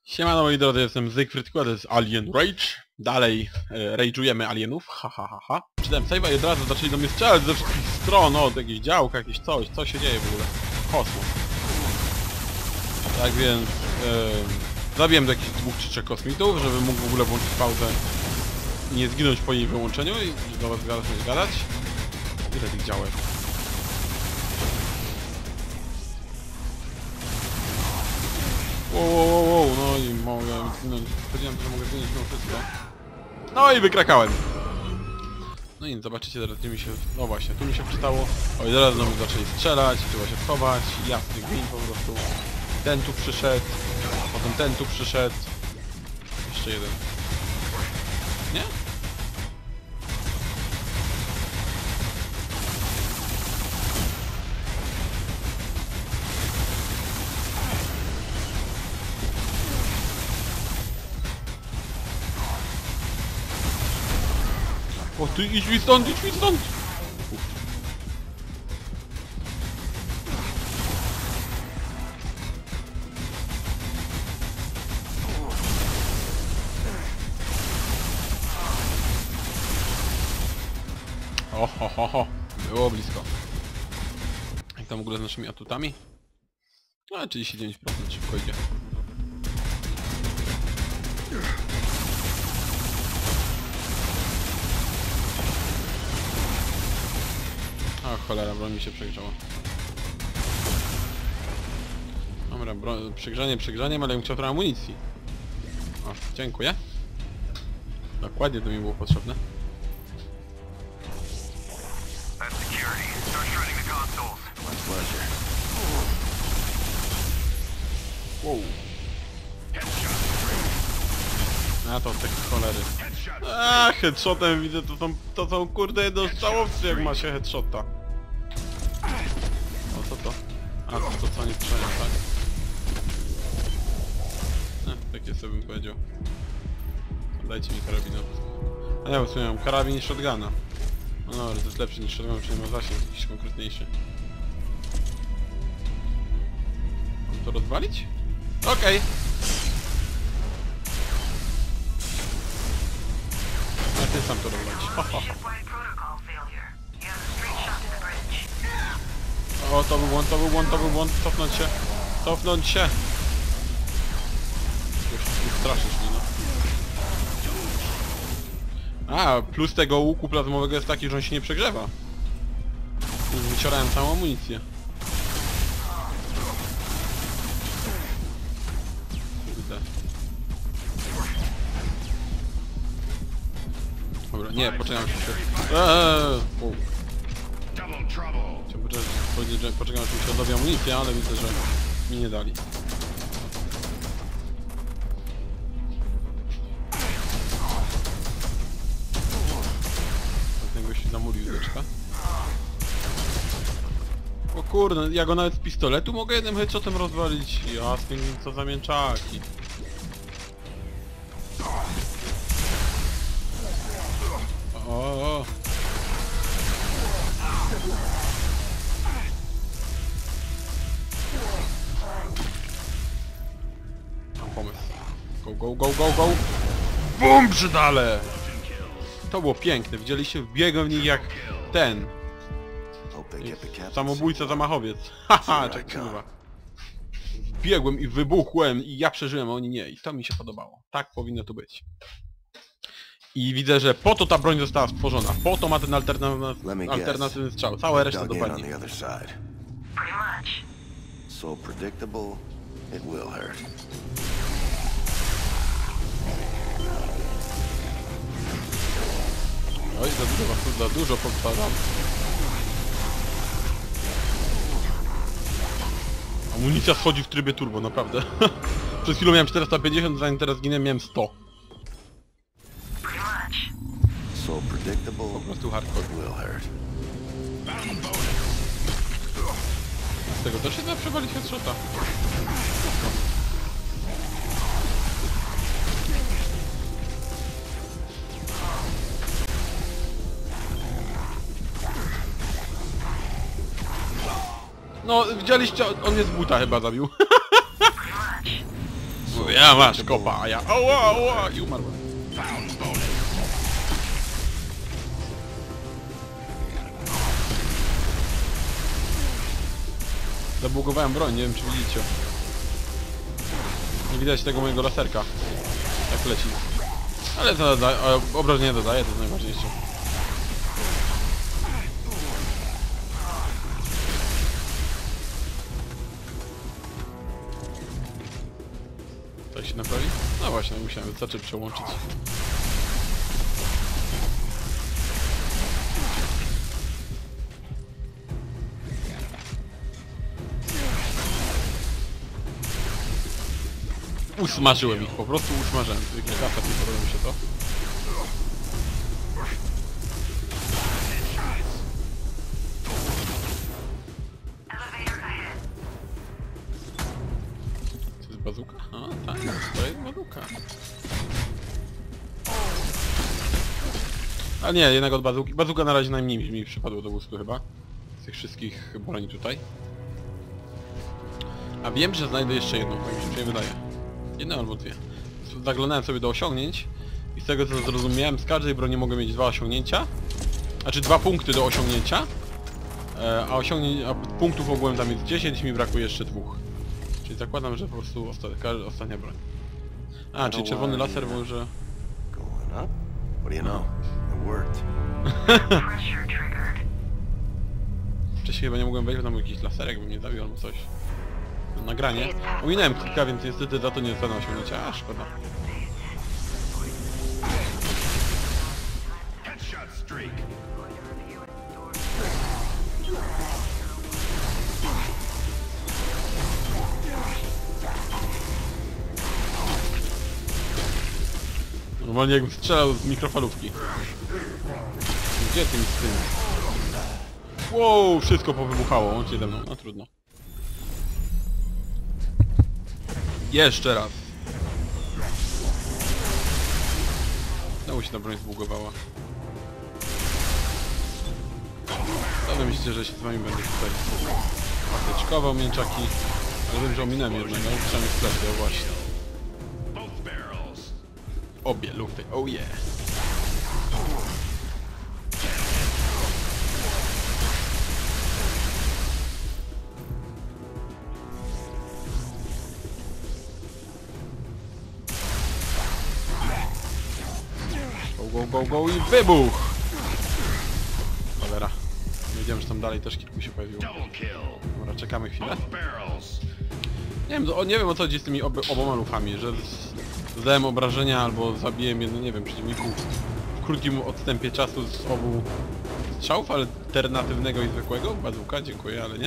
Siemano moi drodzy, jestem Zygfryd, to jest Alien Rage. Dalej rage'ujemy alienów, ha ha ha ha. Czytałem save'a i od razu zaczęli do mnie strzelać ze wszystkich stron, od jakichś działka, jakieś coś, co się dzieje w ogóle? Kosmos. Tak więc zabiłem do jakichś 2 czy 3 kosmitów, żeby mógł w ogóle włączyć pauzę i nie zginąć po jej wyłączeniu i do was gadać. Ile tych działek? Wow, no i mogę zginąć. Powiedziałem, że mogę zginąć mimo wszystko. No i wykrakałem. No i zobaczycie teraz, gdzie mi się... No właśnie, tu mi się wczytało. O i zaraz znowu zaczęli strzelać, trzeba się schować. Jasny gwint po prostu. Ten tu przyszedł. Potem ten tu przyszedł. Jeszcze jeden. Nie? O ty, idź mi stąd, idź mi stąd! Ho. Było blisko. Jak tam w ogóle z naszymi atutami? No, 39% szybko idzie. O cholera, broń mi się przegrzała. Dobra, przegrzaniem, ale bym chciał trochę amunicji. O, dziękuję. Dokładnie to mi było potrzebne. Wow. A to te cholery. Headshotem widzę, to są kurde jednostrzałowcy, jak ma się headshota. O co to? A to co nie strzelają, tak? Takie sobie bym powiedział. Dajcie mi karabinę. A ja w sumie mam karabin i shotguna. No dobra, to jest lepszy niż shotgun, czyli ma zasięg jakiś konkretniejszy. Mam to rozwalić? Okej. A ty sam to rozwalić. O, to był błąd, cofnąć się. Już straszysz mnie, no. A, plus tego łuku plazmowego jest taki, że on się nie przegrzewa. Wyciorałem całą amunicję. Kurde. Dobra, nie, poczekam się. Chciałbym powiedzieć, że poczekam, aż mi się odnowi amunicję, ale widzę, że mi nie dali. Ten gość zamówił deczka. O kurde, ja go nawet z pistoletu mogę jednym headshotem rozwalić. Jasne, co za mięczaki. O. Mam pomysł. Go. BUM, brzydale! To było piękne, widzieliście? Wbiegłem w nich jak ten. Samobójca zamachowiec. Haha, czek kurwa. Wbiegłem i wybuchłem i ja przeżyłem, a oni nie. I to mi się podobało. Tak powinno to być. I widzę, że po to ta broń została stworzona. Po to ma ten alternatywny strzał. Cała reszta dopadnie. Oj, za dużo powtarzam. Amunicja schodzi w trybie turbo, naprawdę. Przez chwilę miałem 450, zanim teraz ginę miałem 100. Po prostu hardcore. Z tego też się da przewalić headshota. No, widzieliście, on mnie z buta chyba zabił. Ja masz kopa, a ja ała, ała i umarłem. Zabugowałem broń, nie wiem czy widzicie. Nie widać tego mojego laserka. Jak leci. Ale to obrażenia dodaje, to jest najważniejsze. Tak się naprawi? No właśnie, musiałem wystarczy przełączyć. Usmażyłem ich, po prostu usmażyłem. Kilka lat nie podoba mi się to. To jest bazuka? A tak, to jest bazuka. A nie, jednak od bazuki. Bazuka na razie najmniej mi przypadło do gustu chyba. Z tych wszystkich broni tutaj. A wiem, że znajdę jeszcze jedną, tak mi się przynajmniej wydaje. Jedną albo dwie. Zaglądałem sobie do osiągnięć i z tego co zrozumiałem, z każdej broni mogę mieć 2 osiągnięcia. Znaczy 2 punkty do osiągnięcia. A punktów ogółem tam jest 10, mi brakuje jeszcze 2. Czyli zakładam, że po prostu ostatnia broń. A, czyli czerwony laser może... Wcześniej chyba nie mogłem wejść, bo tam jakiś laserek by mnie zabił albo coś. Nagranie. Ominąłem kilka, więc niestety za to nie dostanę osiągnięcia. A, szkoda. Normalnie jakbym strzelał z mikrofalówki. Gdzie tym z tym? Wow, wszystko powybuchało, łącznie ze mną. No trudno. Jeszcze raz. Znowu się ta broń zbugowała. Co wy myślicie, że się z wami będę tutaj patyczkował mięczaki? Ale wiem, że ominąłem jednego, przynajmniej w sklepie, właśnie. Obie lufy, oh yeah. Go, go, go i wybuch! Cholera. Nie wiedziałem, że tam dalej też kilku się pojawiło. Dobra, czekamy chwilę. Nie wiem o co chodzi z tymi oboma lufami, że zdałem obrażenia albo zabiłem jedno, nie wiem, przeciwników w krótkim odstępie czasu z obu strzałów, alternatywnego i zwykłego. Bazuka, dziękuję, ale nie.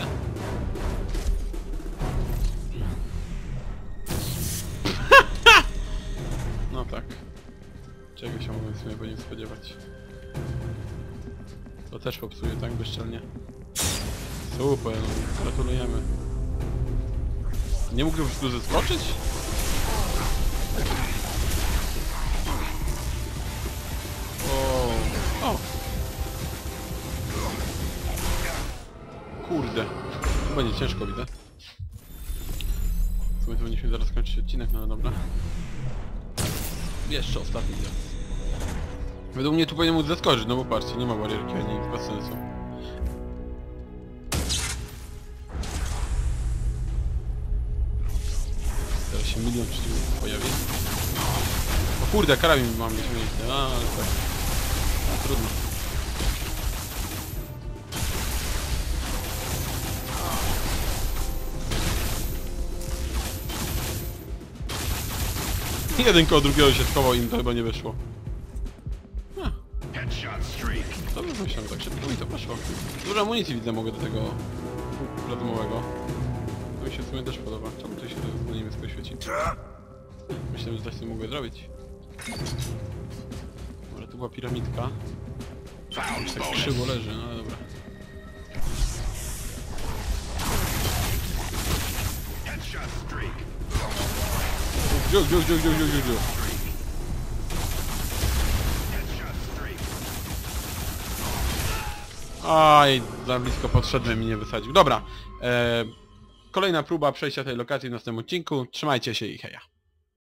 No tak. Czego się mogłem sobie po nim spodziewać? To też popsuje tak bezczelnie. Super, no, gratulujemy. Nie mógł po prostu zeskoczyć? O! Kurde. Będzie ciężko, widzę. W sumie to powinniśmy zaraz skończyć odcinek, no dobra. Jeszcze ostatni raz. Według mnie tu powinien móc zeskoczyć, no bo patrzcie, nie ma barierki ani nic, bez sensu. Teraz się milion przeciwników pojawi. O kurde, karabin mam wyciągnięty, ale tak. Trudno. Jeden koło drugiego się schował i im to chyba nie wyszło. To bym myślał, tak szybko mi to poszło. Dużo amunicji widzę mogę do tego platomowego. To mi się w sumie też podoba. Czemu to się na niebiesko świeci? Myślę, że coś z tym mogę zrobić. Może tu była piramidka. Już tak krzywo leży, no dobra. Dziu. Aj, za blisko podszedłem i nie wysadził. Dobra, kolejna próba przejścia tej lokacji w następnym odcinku. Trzymajcie się i heja.